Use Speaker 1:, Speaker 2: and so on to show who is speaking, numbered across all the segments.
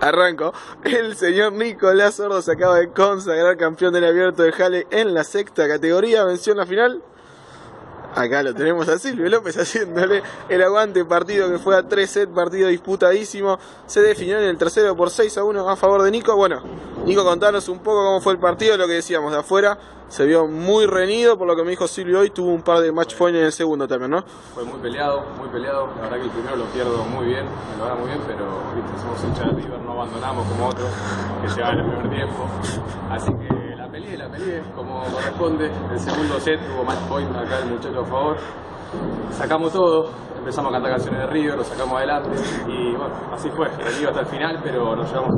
Speaker 1: Arranco. El señor Nicolás Sordo se acaba de consagrar campeón del abierto de Halle en la sexta categoría. Venció en la final. Acá lo tenemos a Silvio López haciéndole el aguante. Partido que fue a 3 sets, partido disputadísimo. Se definió en el tercero por 6-1 a favor de Nico. Bueno, Nico, contanos un poco cómo fue el partido. Lo que decíamos de afuera, se vio muy reñido. Por lo que me dijo Silvio hoy, tuvo un par de match point en el segundo también, ¿no?
Speaker 2: Fue muy peleado, muy peleado. La verdad que el primero lo pierdo muy bien, me lo gana muy bien, pero viste, somos hinchas de River, no abandonamos como otros que llegaban en el primer tiempo. Así que la peleé como corresponde. El segundo set tuvo match point acá el muchacho a favor. Sacamos todo, empezamos a cantar canciones de River, lo sacamos adelante y bueno, así fue. Iba hasta el final, pero nos llevamos.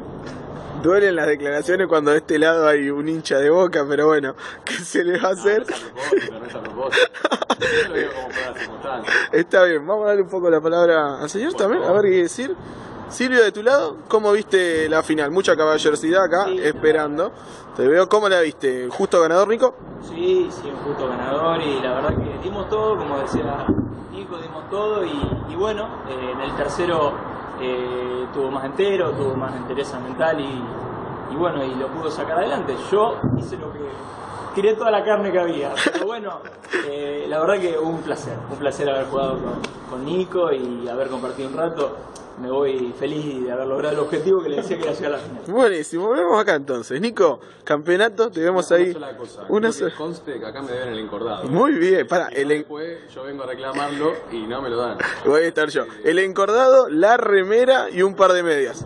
Speaker 1: Duelen las declaraciones cuando de este lado hay un hincha de Boca, pero bueno, ¿qué se le va a hacer?
Speaker 2: No es a propósito. Yo lo digo como por las circunstancias.
Speaker 1: Está bien, vamos a darle un poco la palabra al señor también, a ver qué decir. Silvio, de tu lado, ¿cómo viste la final? Mucha caballerosidad acá, sí, esperando. Te veo, ¿cómo la viste? ¿Justo ganador, Nico?
Speaker 3: Sí, un justo ganador y la verdad que dimos todo, como decía Nico, dimos todo y bueno, en el tercero tuvo más entero, tuvo más entereza mental y bueno, y lo pudo sacar adelante. Yo hice lo que... tiré toda la carne que había, pero bueno, la verdad que un placer haber jugado con Nico y haber compartido un rato. Me voy feliz de haber logrado el objetivo que le decía que era llegar a la final.
Speaker 1: Buenísimo, vemos acá entonces. Nico, campeonato, te vemos ahí.
Speaker 2: Una sola cosa, conste que acá me deben el encordado.
Speaker 1: Muy bien, para.
Speaker 2: Después yo vengo a reclamarlo y no me lo dan.
Speaker 1: Voy a estar yo. El encordado, la remera y un par de medias.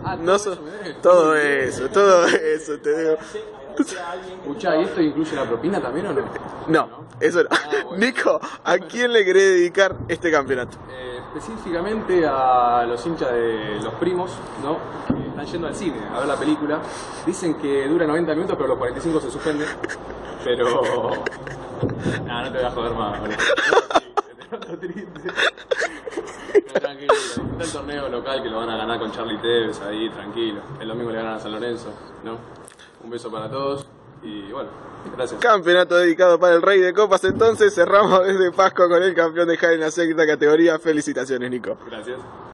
Speaker 1: Todo eso te digo.
Speaker 2: Escuchá, ¿y esto incluye la propina también o no?
Speaker 1: No, eso no. Bueno. Nico, ¿a quién le querés dedicar este campeonato?
Speaker 2: Específicamente a los hinchas de los primos, ¿no? Que están yendo al cine a ver la película. Dicen que dura 90 minutos, pero los 45 se suspenden. Pero... no te voy a joder más, boludo. Te triste. Tranquilo, está el torneo local que lo van a ganar con Charlie Tevez ahí, tranquilo. El domingo le ganan a San Lorenzo, ¿no? Un beso para todos y bueno, gracias.
Speaker 1: Campeonato dedicado para el Rey de Copas. Entonces cerramos desde Pasco con el campeón de Halle en la sexta categoría. Felicitaciones, Nico.
Speaker 2: Gracias.